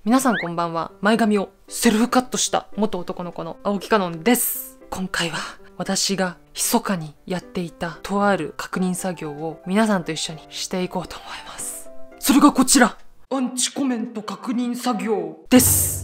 皆さんこんばんは。前髪をセルフカットした元男の子の青木かのんです。今回は私が密かにやっていたとある確認作業を皆さんと一緒にしていこうと思います。それがこちら、アンチコメント確認作業です。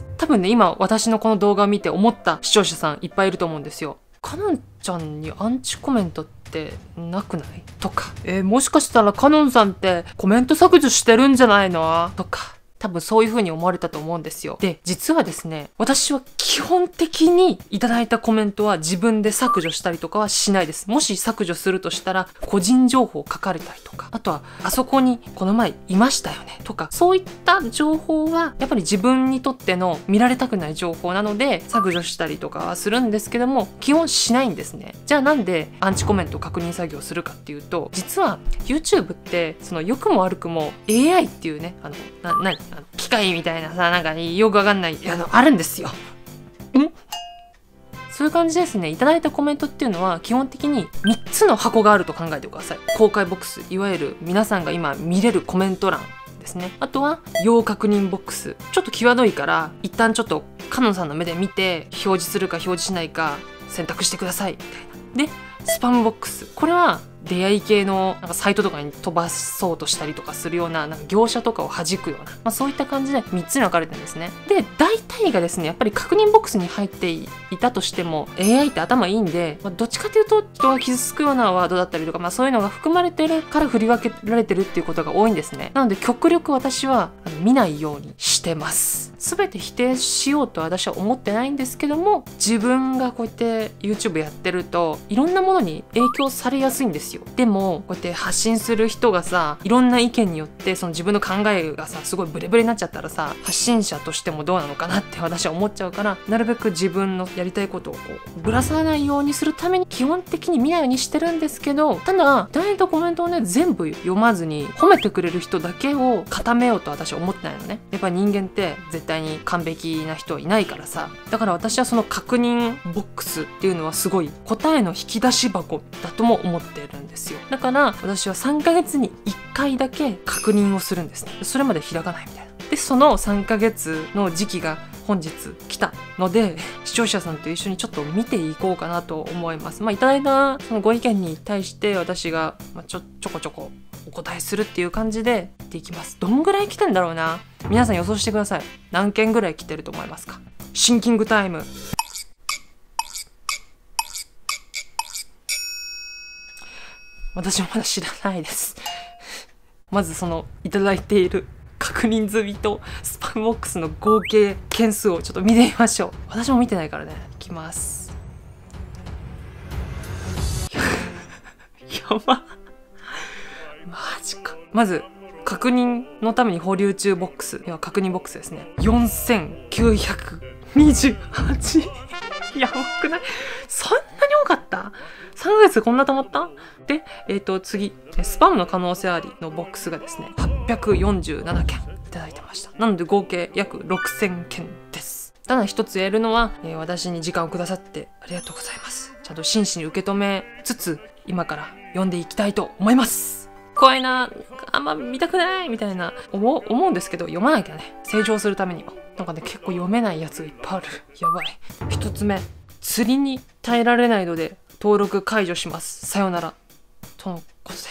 多分ね、今私のこの動画を見て思った視聴者さんいっぱいいると思うんですよ。かのんちゃんにアンチコメントってなくない？とか、もしかしたらかのんさんってコメント削除してるんじゃないの？とか、多分そういう風に思われたと思うんですよ。で、実はですね、私は基本的にいただいたコメントは自分で削除したりとかはしないです。もし削除するとしたら、個人情報書かれたりとか、あとは、あそこにこの前いましたよねとか、そういった情報は、やっぱり自分にとっての見られたくない情報なので、削除したりとかはするんですけども、基本しないんですね。じゃあなんでアンチコメント確認作業をするかっていうと、実は YouTube って、その良くも悪くも AI っていうね、機械みたいなさ、なんかよくわかんない、あるんですよ。そういう感じですね。いただいたコメントっていうのは基本的に3つの箱があると考えてください。公開ボックス、いわゆる皆さんが今見れるコメント欄ですね。あとは要確認ボックス。ちょっと際どいから一旦ちょっとカノンさんの目で見て表示するか表示しないか選択してくださいみたいな。で、スパムボックス。これは出会い系のなんかサイトとかに飛ばそうとしたりとかするような、なんか業者とかを弾くような、そういった感じで3つに分かれてるんですね。で、大体がですね、やっぱり確認ボックスに入っていたとしても AI って頭いいんで、どっちかというと人が傷つくようなワードだったりとか、そういうのが含まれてるから振り分けられてるっていうことが多いんですね。なので極力私は見ないようにしてます。全て否定しようと私は思ってないんですけども、自分がこうやって YouTube やってるといろんなものに影響されやすいんですよ。でもこうやって発信する人がさ、いろんな意見によってその自分の考えがさ、すごいブレブレになっちゃったらさ、発信者としてもどうなのかなって私は思っちゃうから、なるべく自分のやりたいことをこうぶらさないようにするために基本的に見ないようにしてるんですけど、ただいただいたコメントをね、全部読まずに褒めてくれる人だけを固めようと私は思ってないのね。やっぱり人間って絶対に完璧な人はいないからさ、だから私はその確認ボックスっていうのはすごい答えの引き出し箱だとも思ってるんですよ。だから私は3ヶ月に1回だけ確認をするんですね。それまで開かないみたいな。で、その3ヶ月の時期が本日来たので、視聴者さんと一緒にちょっと見ていこうかなと思います。いただいたそのご意見に対して私がちょこちょこお答えするっていう感じでやっていきます。どんぐらい来てんだろうな。皆さん予想してください。何件ぐらい来てると思いますか？シンキングタイム。私もまだ知らないです。まずそのいただいている確認済みとスパムボックスの合計件数をちょっと見てみましょう。私も見てないからね。いきます。やば。マジか。まず確認のために保留中ボックス、確認ボックスですね。4928。やばくない？そんなに多かった？ 3 ヶ月でこんな溜まった？で、次、スパムの可能性ありのボックスがですね、847件いただいてました。なので合計約6000件です。ただ一つ言えるのは、私に時間をくださってありがとうございます。ちゃんと真摯に受け止めつつ、今から読んでいきたいと思います。怖いな、あんま見たくないみたいな思うんですけど、読まなきゃね、成長するためには。なんかね、結構読めないやつがいっぱいある。やばい。一つ目、釣りに耐えられないので登録解除します。さよなら。とのことです。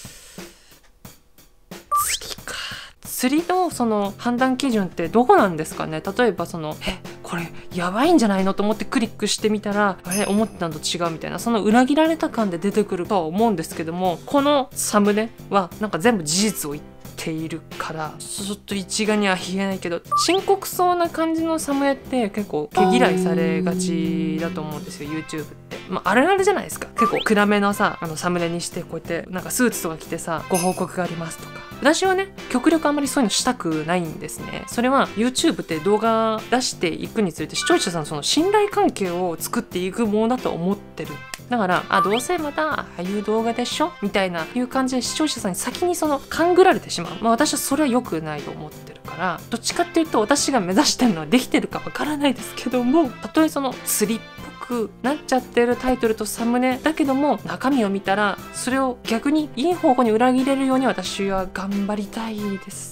釣りのその判断基準ってどこなんですかね。例えばそのこれやばいんじゃないのと思ってクリックしてみたら、あれ思ってたのと違うみたいな、その裏切られた感で出てくるとは思うんですけども、このサムネはなんか全部事実を言っているから、ちょっと一概には言えないけど、深刻そうな感じのサムネって結構毛嫌いされがちだと思うんですよ、 YouTube って。あるあるじゃないですか。結構暗めのさ、サムネにしてこうやってなんかスーツとか着てさ、ご報告がありますとか。私はね、極力あんまりそういうのしたくないんですね。それは YouTube って動画出していくにつれて視聴者さんのその信頼関係を作っていくものだと思ってる。だからどうせまたああいう動画でしょみたいないう感じで視聴者さんに先にその勘ぐられてしまう。私はそれは良くないと思ってるから、どっちかっていうと私が目指してるのはできてるかわからないですけども、たとえその釣りっぽくなっちゃってるタイトルとサムネだけども、中身を見たらそれを逆にいい方向に裏切れるように私は頑張りたいですね。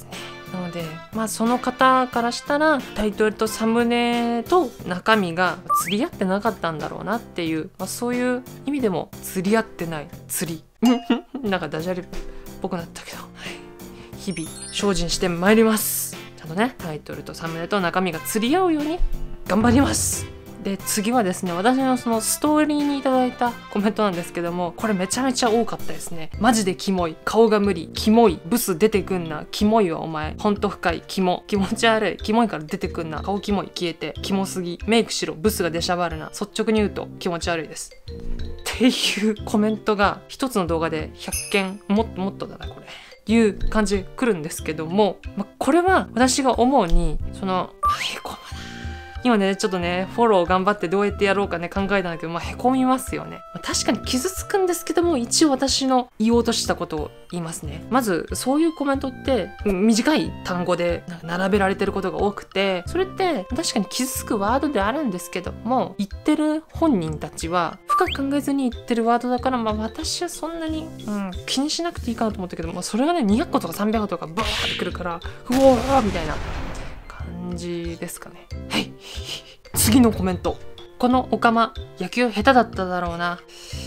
なのでその方からしたらタイトルとサムネと中身が釣り合ってなかったんだろうなっていう、そういう意味でも釣り合ってない釣りなんかダジャレっぽくなったけど、日々精進してまいります。ちゃんとねタイトルとサムネと中身が釣り合うように頑張ります。で次はですね、私のそのストーリーにいただいたコメントなんですけども、これめちゃめちゃ多かったですね。マジでキモい、顔が無理、キモい、ブス出てくんな、キモいわお前、ほんと深い、キモ、気持ち悪い、キモいから出てくんな、顔キモい、消えて、キモすぎ、メイクしろ、ブスが出しゃばるな、率直に言うと気持ち悪いですっていうコメントが一つの動画で100件、もっとだなこれいう感じで来るんですけども、これは私が思うにそのへこむな、今ねちょっとねフォロー頑張ってどうやってやろうかね考えたんだけど、へこみますよね。確かに傷つくんですけども、一応私の言おうとしたことを言いますね。まずそういうコメントって短い単語で並べられてることが多くて、それって確かに傷つくワードであるんですけども、言ってる本人たちは深く考えずに言ってるワードだから、私はそんなに、気にしなくていいかなと思ったけど、それがね200個とか300個とかバーってくるから、うおーみたいな感じですかね。はい、次のコメント。このオカマ野球下手だっただろうな。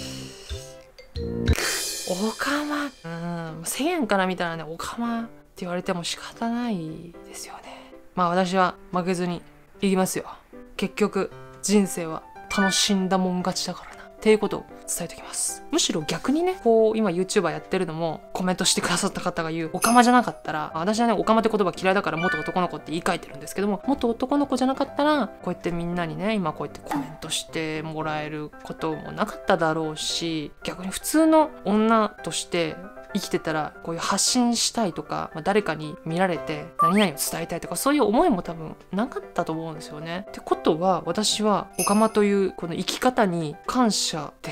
オカマ、世間から見たらねオカマって言われても仕方ないですよね。私は負けずにいきますよ。結局人生は楽しんだもん勝ちだからなっていうことを伝えておきます。むしろ逆にね、こう今 YouTuber やってるのもコメントしてくださった方が言うオカマじゃなかったら、私はねオカマって言葉嫌いだから元男の子って言い換えてるんですけども、元男の子じゃなかったらこうやってみんなにね今こうやってコメントしてもらえることもなかっただろうし、逆に普通の女として生きてたらこういう発信したいとか、誰かに見られて何々を伝えたいとか、そういう思いも多分なかったと思うんですよね。ってことは私はオカマというこの生き方に感謝です。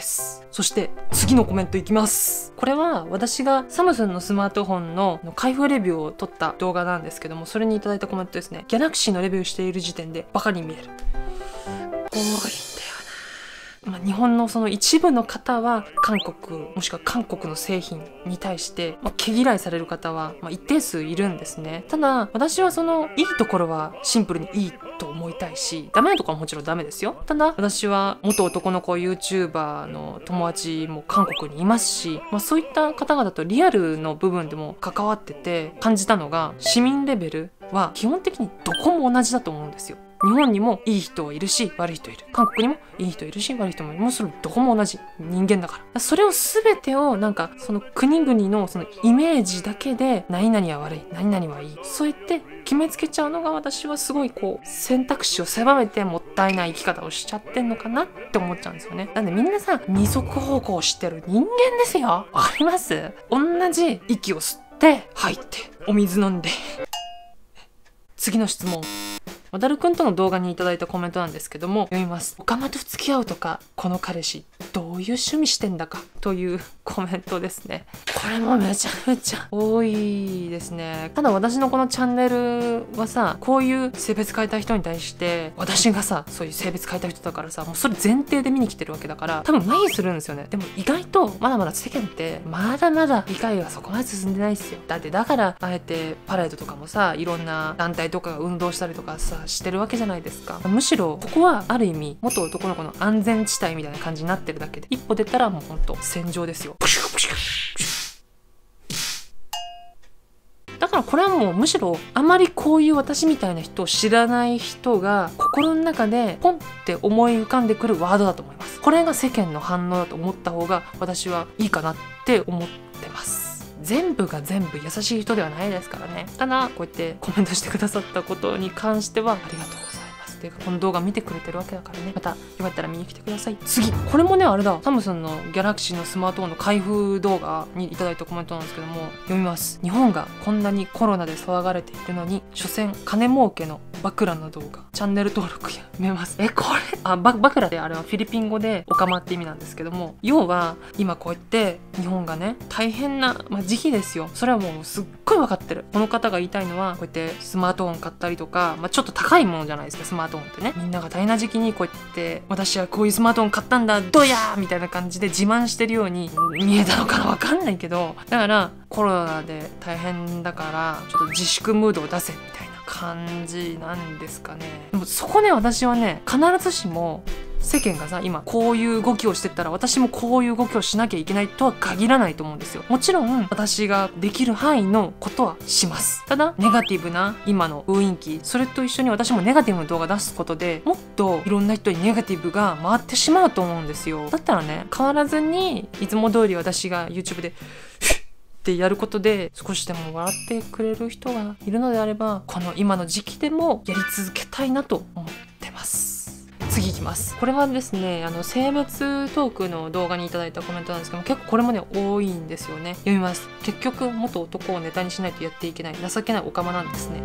そして次のコメントいきます。これは私がサムスンのスマートフォンの開封レビューを撮った動画なんですけども、それにいただいたコメントですね。ギャラクシーのレビューしている時点でバカに見える。多いんだよな。日本のその一部の方は韓国もしくは韓国の製品に対して毛嫌いされる方は一定数いるんですね。ただ私はそのいいところはシンプルにいいと思いたいし、ダメなところはもちろんダメですよ。ただ私は元男の子 YouTuber の友達も韓国にいますし、そういった方々とリアルの部分でも関わってて感じたのが、市民レベルは基本的にどこも同じだと思うんですよ。日本にもいい人いるし悪い人いる、韓国にもいい人いるし悪い人もいる、もうそれどこも同じ人間だから、それを全てをその国々のそのイメージだけで何々は悪い何々はいい、そうやって決めつけちゃうのが、私はすごいこう選択肢を狭めてもったいない生き方をしちゃってんのかなって思っちゃうんですよね。なんでみんな二足歩行してる人間ですよ。わかります？同じ息を吸って吐いてお水飲んで次の質問。わだるくんとの動画にいただいたコメントなんですけども、読みます。オカマと付き合うとか、この彼氏どういう趣味してんだかというコメントですね。これもめちゃめちゃ多いですね。ただ私のこのチャンネルはこういう性別変えた人に対して私がそういう性別変えた人だからもうそれ前提で見に来てるわけだから、多分麻痺するんですよね。でも意外とまだまだ世間ってまだまだ理解はそこまで進んでないですよ。だからあえてパレードとかもいろんな団体とかが運動したりとかしてるわけじゃないですか。むしろここはある意味元男の子の安全地帯みたいな感じになってるだけで、一歩出たらもうほんと戦場ですよ。だからこれはもうむしろあまりこういう私みたいな人を知らない人が心の中でポンって思い浮かんでくるワードだと思います。これが世間の反応だと思った方が私はいいかなって思ってます。全部が全部優しい人ではないですからね。ただこうやってコメントしてくださったことに関してはありがとうございますっていうか、この動画見てくれてるわけだからね。またよかったら見に来てください。次、これもねあれだ、サムスンのギャラクシーのスマートフォンの開封動画にいただいたコメントなんですけども、読みます。日本がこんなにコロナで騒がれているのに、所詮金儲けのバクラの動画チャンネル登録やめます。これバクラであれはフィリピン語でオカマって意味なんですけども、要は今こうやって日本がね大変な、時期ですよ。それはもうすっごい分かってる。この方が言いたいのは、こうやってスマートフォン買ったりとか、ちょっと高いものじゃないですか、スマートフォンってね。みんなが大変な時期にこうやって私はこういうスマートフォン買ったんだどうやーみたいな感じで自慢してるように見えたのかな、分かんないけど、だからコロナで大変だからちょっと自粛ムードを出せみたいな感じなんですかね。でもそこね、私はね必ずしも世間がさ今こういう動きをしてったら私もこういう動きをしなきゃいけないとは限らないと思うんですよ。もちろん私ができる範囲のことはします。ただネガティブな今の雰囲気、それと一緒に私もネガティブな動画出すことでもっといろんな人にネガティブが回ってしまうと思うんですよ。だったらね、変わらずにいつも通り私が YouTube でってやることで少しでも笑ってくれる人がいるのであれば、この今の時期でもやり続けたいなと思ってます。次いきます。これはですね、性別トークの動画にいただいたコメントなんですけども、結構これもね多いんですよね。読みます。結局元男をネタにしないとやっていけない情けないオカマなんですね。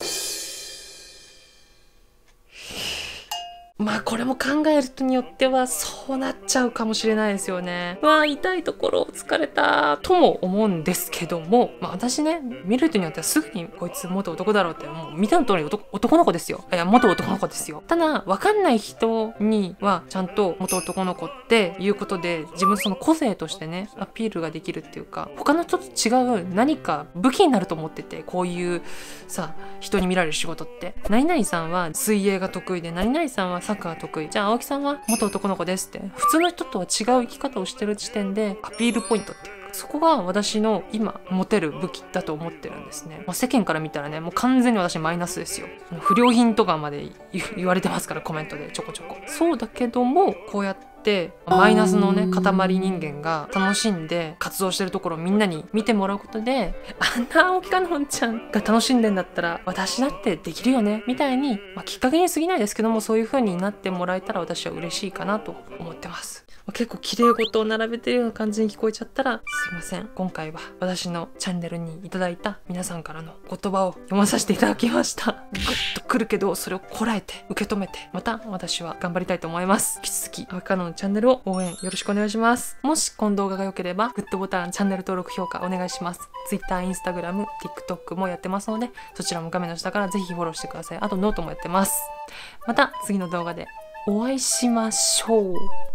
これも考える人によってはそうなっちゃうかもしれないですよね。痛いところ疲れたとも思うんですけども、私ね見る人によってはすぐにこいつ元男だろうってもう見た通り男の子ですよ。いや元男の子ですよ。ただ分かんない人にはちゃんと元男の子っていうことで自分その個性としてねアピールができるっていうか、他の人と違う何か武器になると思ってて、こういうさ人に見られる仕事って何々さんは水泳が得意で何々さんはサッカーが得意、じゃあ青木さんは元男の子ですって普通の人とは違う生き方をしてる時点でアピールポイントっていうか、そこが私の今持てる武器だと思ってるんですね。世間から見たらねもう完全に私マイナスですよ。不良品とかまで言われてますから、コメントでちょこちょこ。そうだけどもこうやってマイナスのね塊人間が楽しんで活動してるところをみんなに見てもらうことで、あんな青木かのんちゃんが楽しんでんだったら私だってできるよねみたいに、きっかけに過ぎないですけども、そういう風になってもらえたら私は嬉しいかなと思ってます。結構綺麗事を並べてるような感じに聞こえちゃったらすいません。今回は私のチャンネルにいただいた皆さんからの言葉を読まさせていただきました。グッとくるけどそれをこらえて受け止めてまた私は頑張りたいと思います。引き続き青木かのんのチャンネルを応援よろしくお願いします。もしこの動画が良ければグッドボタン、チャンネル登録、評価お願いします。Twitter、Instagram、TikTok もやってますのでそちらも画面の下からぜひフォローしてください。あとノートもやってます。また次の動画でお会いしましょう。